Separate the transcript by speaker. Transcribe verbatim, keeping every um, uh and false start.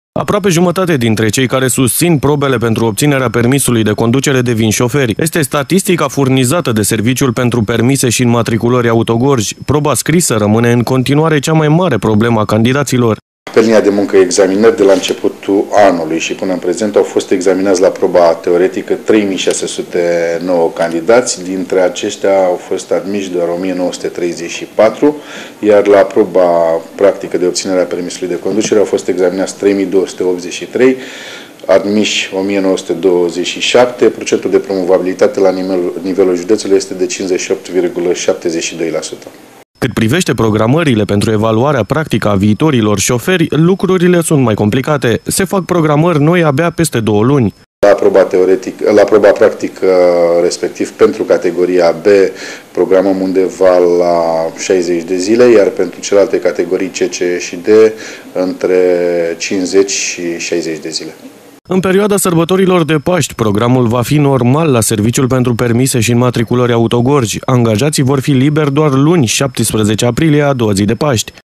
Speaker 1: Aproape jumătate dintre cei care susțin probele pentru obținerea permisului de conducere devin șoferi. Este statistica furnizată de Serviciul pentru Permise și Înmatriculări Autogorj. Proba scrisă rămâne în continuare cea mai mare problemă a candidaților.
Speaker 2: Pe linia de muncă examinări de la începutul anului și până în prezent au fost examinați la proba teoretică trei mii șase sute nouă candidați, dintre aceștia au fost admiși doar o mie nouă sute treizeci și patru, iar la proba practică de obținere a permisului de conducere au fost examinați trei mii două sute optzeci și trei, admiși o mie nouă sute douăzeci și șapte, procentul de promovabilitate la nivelul, nivelul județului este de cincizeci și opt virgulă șaptezeci și doi la sută.
Speaker 1: Cât privește programările pentru evaluarea practică a viitorilor șoferi, lucrurile sunt mai complicate. Se fac programări noi abia peste două luni.
Speaker 2: La proba, teoretic, la proba practică, respectiv pentru categoria B, programăm undeva la șaizeci de zile, iar pentru celelalte categorii C, C și D, între cincizeci și șaizeci de zile.
Speaker 1: În perioada sărbătorilor de Paști, programul va fi normal la Serviciul pentru Permise și Înmatriculări Autogorj. Angajații vor fi liberi doar luni, șaptesprezece aprilie, a doua zi de Paști.